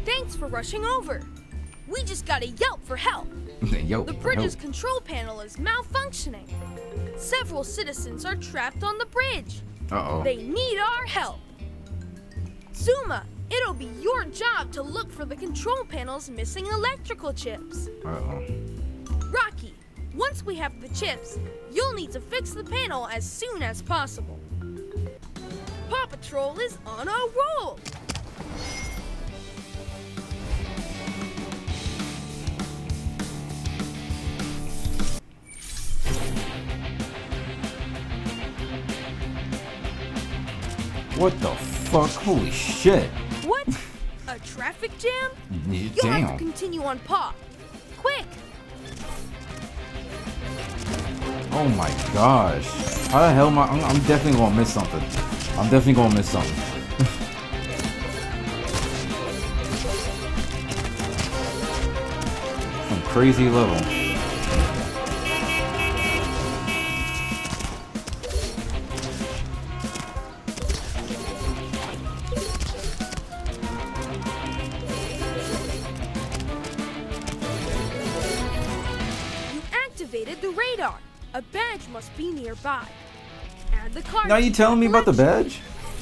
Thanks for rushing over. We just got a Yelp for help. Yelp The bridge's control panel is malfunctioning. Several citizens are trapped on the bridge. Uh-oh. They need our help. Zuma, it'll be your job to look for the control panel's missing electrical chips. Uh-oh. Rocky, once we have the chips, you'll need to fix the panel as soon as possible. Paw Patrol is on a roll! What the fuck? Holy shit. What? A traffic jam? You'll Damn. have to continue on Paw. Quick! Oh my gosh. How the hell am I? I'm definitely gonna miss something. I'm definitely gonna miss something. Some crazy level. The radar. A badge must be nearby. Add the card. Now you telling me about the badge?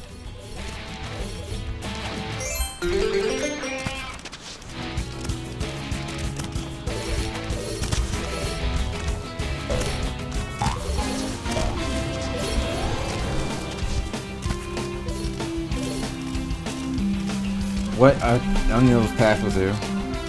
What? I knew those path was there.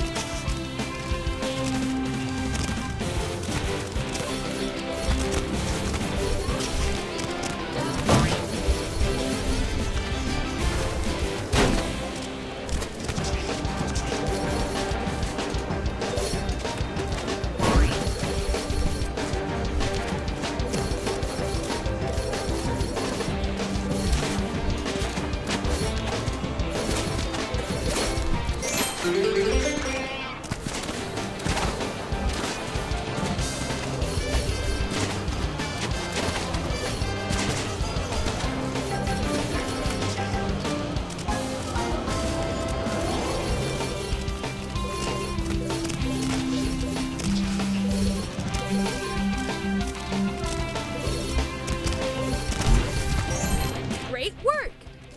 Great work!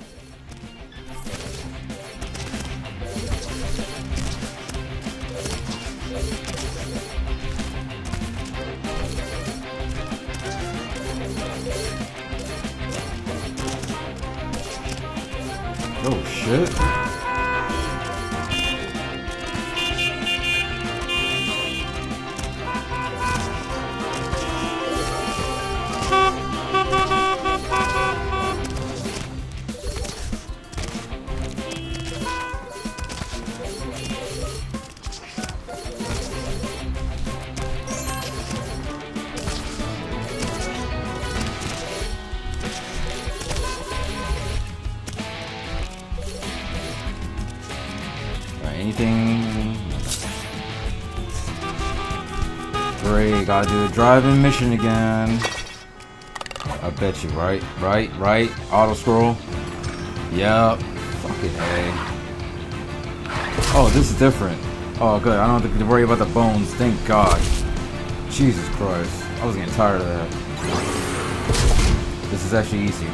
Oh shit. Anything? Great, gotta do the driving mission again. I bet you, right? Auto scroll. Yep. Fucking A. Oh, this is different. Oh, good. I don't have to worry about the bones. Thank God. Jesus Christ. I was getting tired of that. This is actually easy.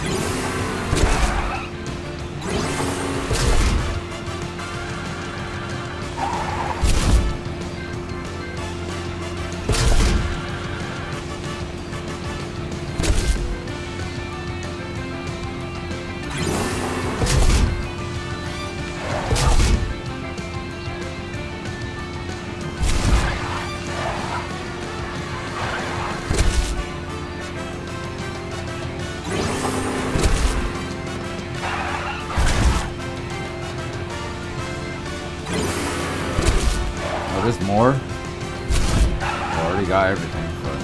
There's more. I already got everything, but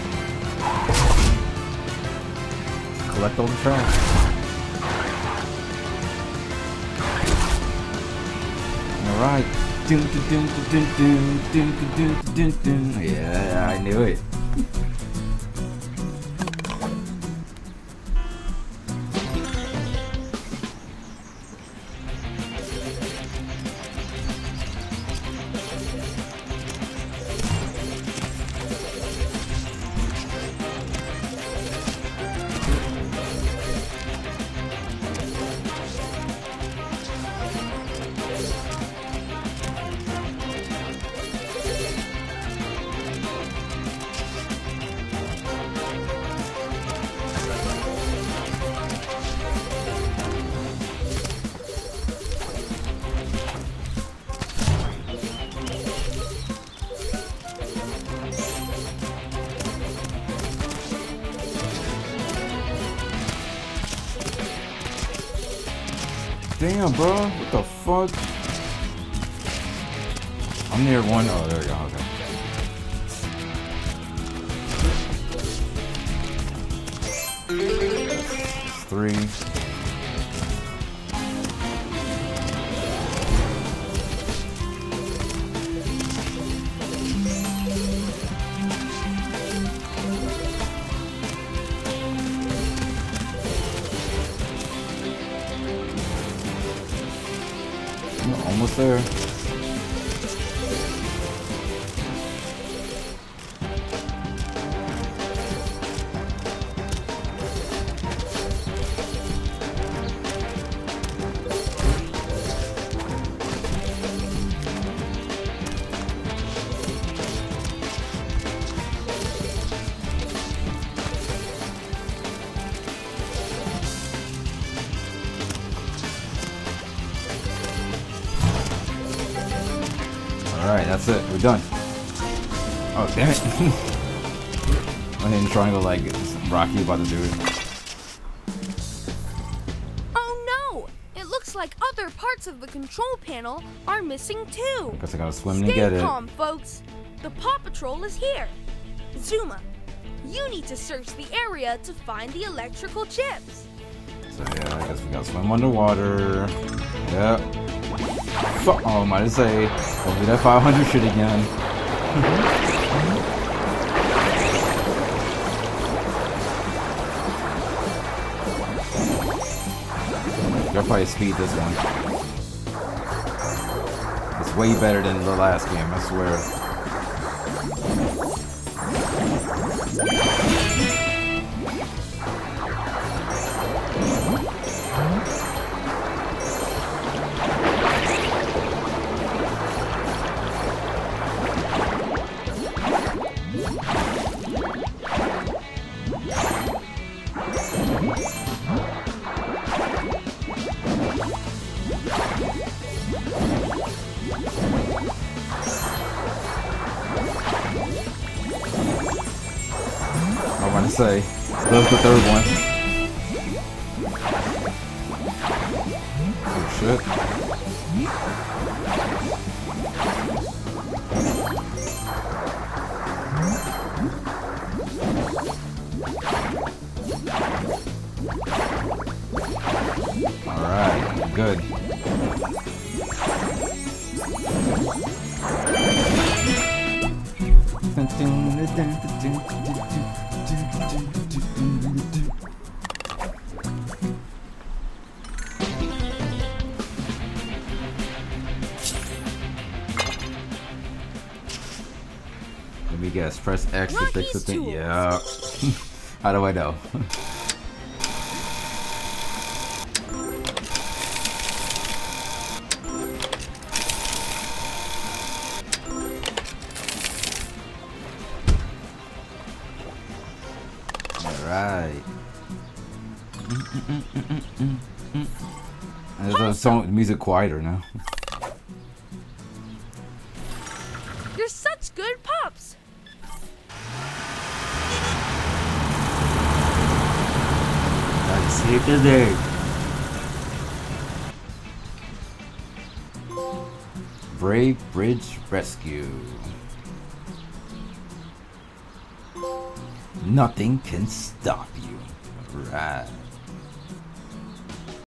collect all the trash. All right. Yeah, I knew it. Damn, bro. What the fuck? I'm near one. Oh, there we go. Okay. That's 3. Almost there. Alright, that's it. We're done. Oh, damn it. I hit triangle like Rocky about to do it. Oh no! It looks like other parts of the control panel are missing too. Guess I gotta swim to get it. Stay calm, folks. The Paw Patrol is here. Zuma, you need to search the area to find the electrical chips. So yeah, I guess we gotta swim underwater. Yep. Fuck. Oh, might say, don't do that 500 shit again. You'll probably speed this one. It's way better than the last game, I swear. I want to say, that's the third one. Oh shit. Alright, good. Let me guess, press X to fix the thing. Yeah. How do I know? Alright. There's a song, music quieter now. You're such good pups. Let's save the day. Brave Bridge Rescue. Nothing can stop you. Right.